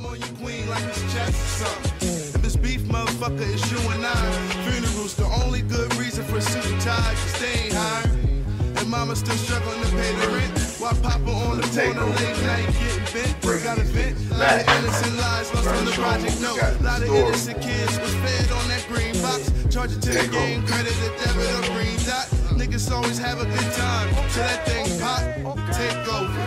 I'm on your queen like it's chess or something. If it's beef, motherfucker, it's you and I. Funeral's the only good reason for suit and tie, cause they ain't hiring. And mama still struggling to pay the rent. While Papa on the corner late night getting bent. Got a vent. Lot of innocent lies lost on the project note. Lot of innocent kids was fed on that green box. Charge it to the game, credit the debit or green dot. Niggas always have a good time. Till that thing pop, take over.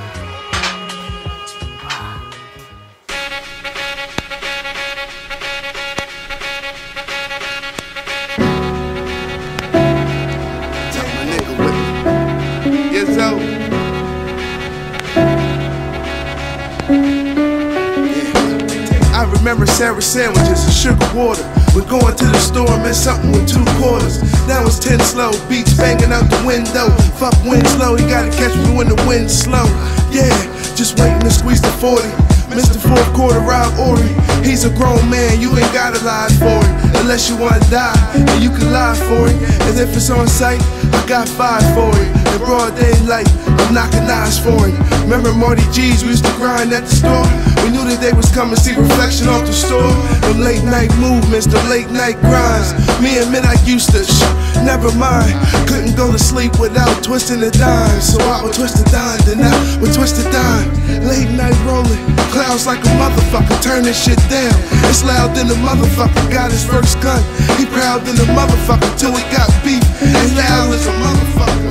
I remember Sarah sandwiches and sugar water. When going to the store meant something with 2 quarters. Now it's 10 slow, beats banging out the window. Fuck Winslow, he gotta catch me when the wind's slow. Yeah, just waiting to squeeze the 40. Mr. Fourth Quarter Rob Ori. He's a grown man, you ain't gotta lie for him. Unless you wanna die, and you can lie for him. And if it's on sight, I got 5 for him. In broad daylight, I'm knocking eyes for him. Remember Marty G's, we used to grind at the store. We knew that they was coming, see reflection off the store. Them late night movements, the late night grinds. Me and Midnight used to never mind. Couldn't go to sleep without twisting the dime. So I would twist the dime, then I would twist the dime. Late night rolling, clouds like a motherfucker, turn this shit down. It's loud than the motherfucker got his first gun. He proud than the motherfucker till he got beef. As loud as a motherfucker.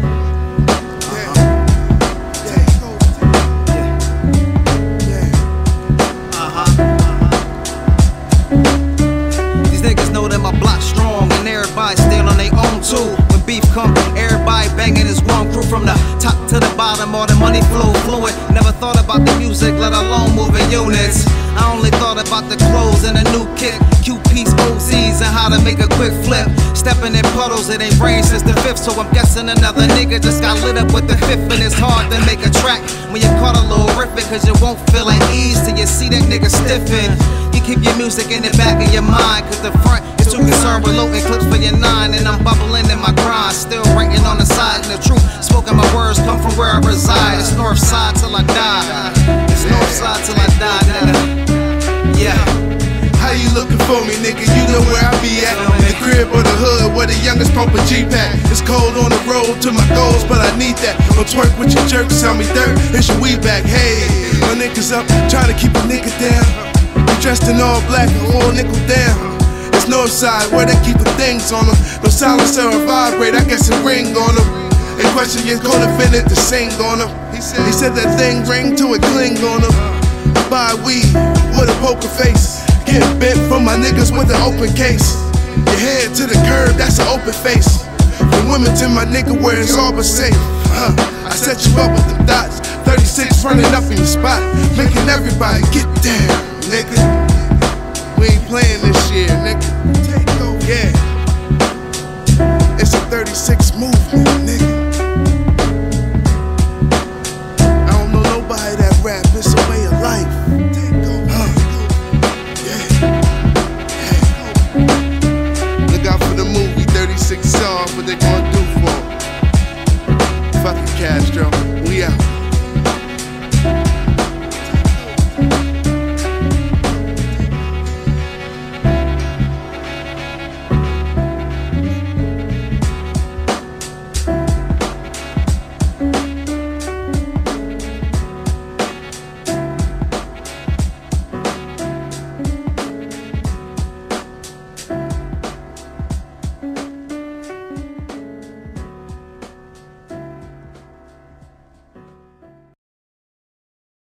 Stand on their own too. When beef come, everybody banging is one crew. From the top to the bottom, all the money flow fluid. Never thought about the music, let alone moving units. I only thought about the clothes and a new kick, cute piece OZs and how to make a quick flip. Stepping in puddles, it ain't rained since the 5th, so I'm guessing another nigga just got lit up with the 5th. And it's hard to make a track when you caught a little riffing, cause you won't feel at ease till you see that nigga stiffen. You keep your music in the back of your mind, cause the front is too concerned with loading clips for your 9. And I'm bubbling in my grind, still writing on the side. And the truth, spoken my words come from where I reside. It's north side till I die. It's north side till I die, nigga. Yeah. How you looking for me, nigga? You know where I be at. In the crib or the hood where the youngest pump a G-Pack. It's cold on the road to my goals, but I need that. Don't twerk with your jerks, tell me dirt, it's your weed back. Hey, my niggas up, trying to keep a nigga down. We dressed in all black and all nickel down. It's north side where they keep the things on them. No silencer or vibrate, I guess a ring on them. They question your co-defendant to sing on them. He said that thing ring to a cling on them. Buy weed with a poker face. Get bent from my niggas with an open case. Your head to the curb, that's an open face. From women to my nigga where it's all but safe. I set you up with the dots. 36 running up in your spot, making everybody get down, nigga. We ain't playing this year, nigga. Take over, yeah. It's a 36 movement, nigga.